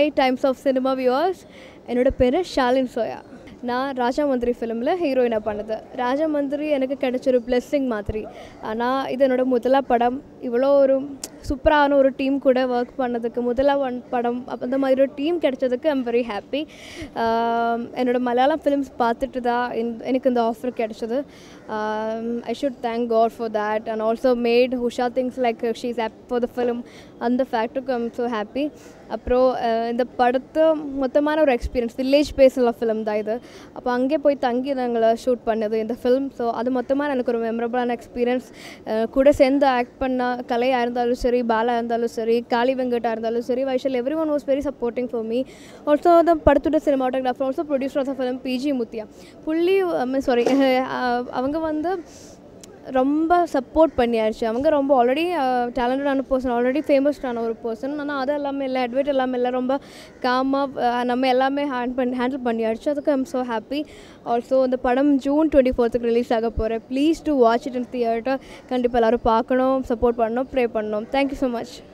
Hi Times of Cinema viewers. என்னோட பேர் Shalin soya. நான் ராஜா மந்திரி ஃபிலிமில் ஹீரோயினாக பண்ணது. ராஜா மந்திரி எனக்கு கிடைச்ச ஒரு பிளெஸ்ஸிங் மாதிரி. ஆனால் இது என்னோட முதலா படம். இவ்வளோ ஒரு சூப்பரான ஒரு டீம் கூட ஒர்க் பண்ணதுக்கு முதலா படம் அந்த மாதிரி ஒரு டீம் கிடைச்சதுக்கு ஐம் வெரி ஹாப்பி. என்னோட மலையாளம் ஃபிலிம்ஸ் பார்த்துட்டு தான் எனக்கு இந்த ஆஃபர் கிடைச்சது. I should thank God for that and also made Usha things like she is happy for the film. அந்த ஃபேக்டருக்கு ஐம் ஸோ ஹாப்பி. அப்புறம் இந்த படத்தை மொத்தமான ஒரு எக்ஸ்பீரியன்ஸ் வில்லேஜ் பேஸில் ஃபிலிம் தான் இது. அப்போ அங்கே போய் தங்கி நாங்களை ஷூட் பண்ணது இந்த ஃபிலிம். ஸோ அது மொத்தமாக எனக்கு ஒரு மெமரபிளான எக்ஸ்பீரியன்ஸ். கூட சேர்ந்து ஆக்ட் பண்ண கலையாக இருந்தாலும் சரி, பாலா இருந்தாலும் சரி, காளி வெங்கட்டாக இருந்தாலும் சரி, Vaishal, every one was very supporting for me. Also the படத்தோட cinematographer, also producer of the film PG Muthiah புள்ளி அவங்க வந்து ரொம்ப சப்போர்ட் பண்ணியாச்சு. அவங்க ரொம்ப ஆல்ரெடி டேலண்டடான பர்சன், ஆல்ரெடி ஃபேமஸ்டான ஒரு பர்சன். ஆனால் அது எல்லாமே இல்லை, அட்வைட் எல்லாமே இல்லை, ரொம்ப காமாக நம்ம எல்லாமே ஹேண்டில் பண்ணியாச்சு. அதுக்கு ஐம் ஸோ ஹாப்பி. ஆல்சோ இந்த படம் ஜூன் 24th ரிலீஸ் ஆக போகிறேன். Please to watch it in theatre. கண்டிப்பாக எல்லோரும் பார்க்கணும், சப்போர்ட் பண்ணணும், ப்ரே பண்ணணும். Thank you so much.